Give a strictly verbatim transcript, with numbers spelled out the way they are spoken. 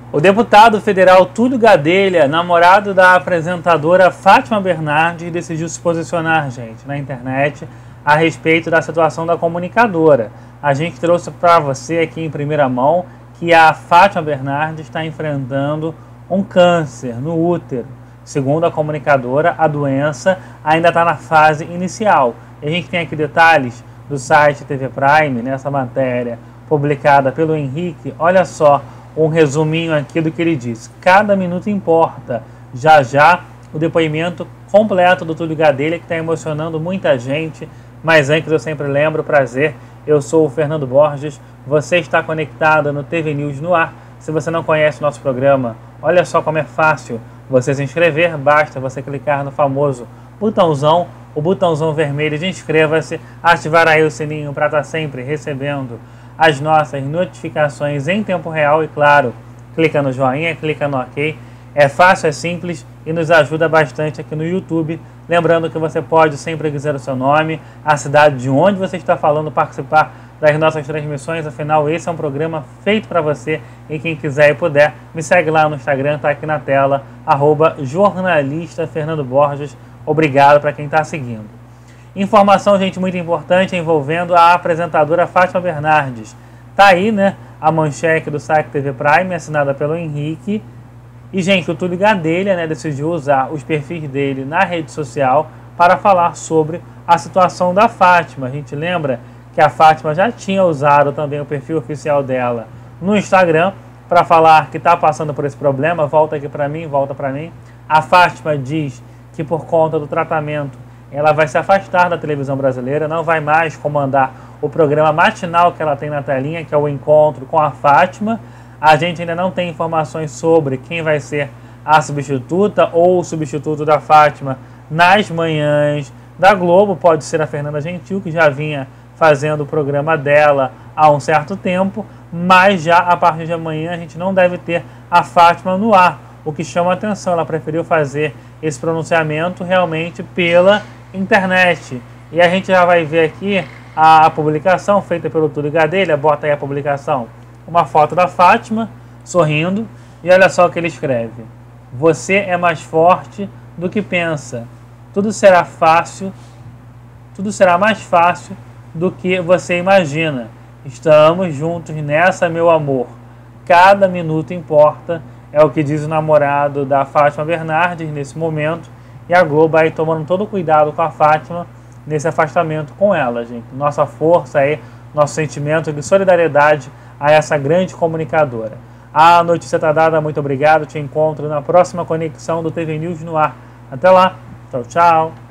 O deputado federal Túlio Gadelha, namorado da apresentadora Fátima Bernardes, decidiu se posicionar, gente, na internet a respeito da situação da comunicadora. A gente trouxe para você aqui em primeira mão que a Fátima Bernardes está enfrentando um câncer no útero. Segundo a comunicadora, a doença ainda está na fase inicial. E a gente tem aqui detalhes do site T V Prime, nessa matéria publicada pelo Henrique. Olha só um resuminho aqui do que ele disse. Cada minuto importa. Já já o depoimento completo do Túlio Gadelha, que está emocionando muita gente. Mas antes eu sempre lembro, prazer, eu sou o Fernando Borges. Você está conectado no T V News no ar. Se você não conhece o nosso programa, olha só como é fácil você se inscrever. Basta você clicar no famoso botãozão, o botãozão vermelho de inscreva-se, ativar aí o sininho para estar sempre recebendo as nossas notificações em tempo real e, claro, clica no joinha, clica no ok. É fácil, é simples e nos ajuda bastante aqui no YouTube. Lembrando que você pode sempre dizer o seu nome, a cidade de onde você está falando, participar das nossas transmissões. Afinal, esse é um programa feito para você e quem quiser e puder, me segue lá no Instagram, está aqui na tela, arroba jornalista Fernando Borges. Obrigado para quem está seguindo. Informação, gente, muito importante envolvendo a apresentadora Fátima Bernardes. Tá aí, né, a manchete do site T V Prime, assinada pelo Henrique. E, gente, o Túlio Gadelha, né, decidiu usar os perfis dele na rede social para falar sobre a situação da Fátima. A gente lembra que a Fátima já tinha usado também o perfil oficial dela no Instagram para falar que está passando por esse problema. Volta aqui para mim, volta para mim. A Fátima diz que por conta do tratamento ela vai se afastar da televisão brasileira, não vai mais comandar o programa matinal que ela tem na telinha, que é o Encontro com a Fátima. A gente ainda não tem informações sobre quem vai ser a substituta ou o substituto da Fátima nas manhãs da Globo. Pode ser a Fernanda Gentil, que já vinha fazendo o programa dela há um certo tempo, mas já a partir de amanhã a gente não deve ter a Fátima no ar. O que chama a atenção, ela preferiu fazer esse pronunciamento realmente pela internet. E a gente já vai ver aqui a, a publicação feita pelo Túlio Gadelha. Bota aí a publicação, uma foto da Fátima sorrindo, e olha só o que ele escreve: você é mais forte do que pensa, tudo será fácil, tudo será mais fácil do que você imagina, estamos juntos nessa, meu amor, cada minuto importa. É o que diz o namorado da Fátima Bernardes nesse momento. E a Globo aí tomando todo o cuidado com a Fátima nesse afastamento com ela, gente. Nossa força aí, nosso sentimento de solidariedade a essa grande comunicadora. A notícia está dada, muito obrigado. Te encontro na próxima conexão do T V News no ar. Até lá. Tchau, tchau.